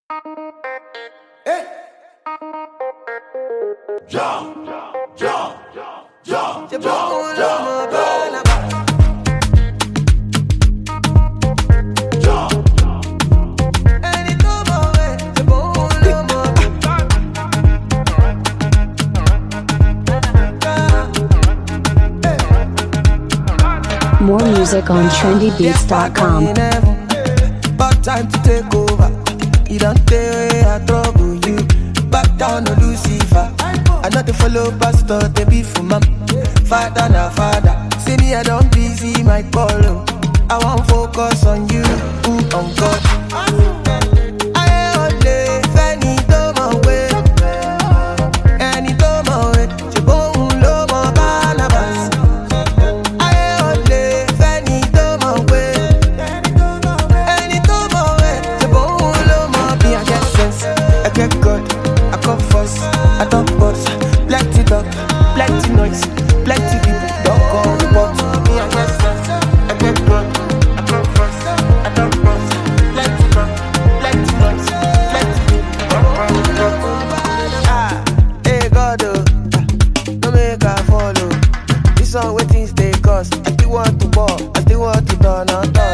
Hey. Jump, jump, jump, jump, jump. More music on trendybeats.com. About time to take over. You don't tell where I trouble you. Back down to Lucifer. I know the follow pastor, they be for mom. Father na father. See me, I don't busy my call. I won't focus on you, on God. I don't boss, plenty talk, plenty noise, plenty people don't call the box. Me I get sense, I get good, I come first. I don't boss, plenty talk, plenty noise, plenty people don't call the box. Hey God, don't make I follow. This one waiting stay cause I still want to ball, I still want to turn on top.